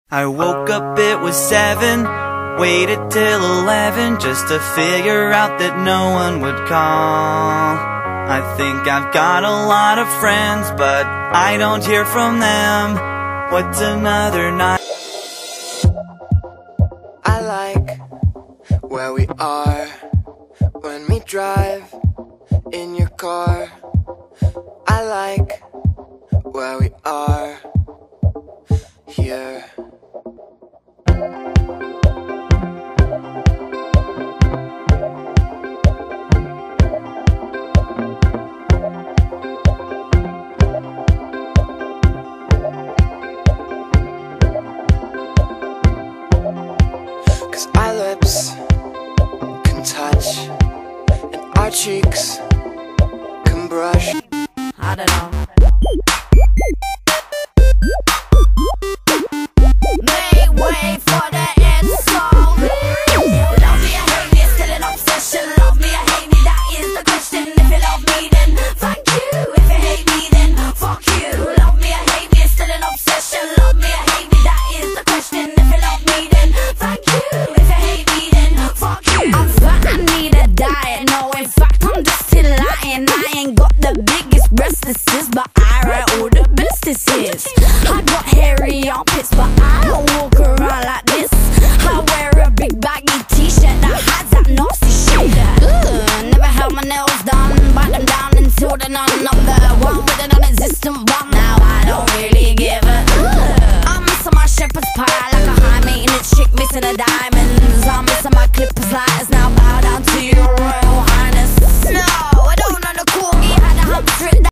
I woke up, it was 7, waited till 11 just to figure out that no one would call. I think I've got a lot of friends, but I don't hear from them. What's another night? I like where we are when we drive in your car. I like where we are here. Cause our lips can touch and our cheeks can brush. I don't know. Make way for the end song. Love me or hate me, it's still an obsession. Love me or hate me, that is the question. If you love me, then thank you. If you hate me, then fuck you. Love me or hate me, it's still an obsession. Love me or hate me, that is the question. If you love me, then thank you. If you hate me, then fuck you. I'm fat, I need a diet. No, in fact, I'm just still lying. I ain't got the biggest breasts, this is, but I write all the businesses. I got hairy armpits, but I don't walk around like this. I wear a big baggy t-shirt that has that nasty shit. Never held my nails done, bite them down until they're none. I'm the one with an non-existent one. Now I don't really give a I'm missing my shepherd's pie like a high maintenance chick missing a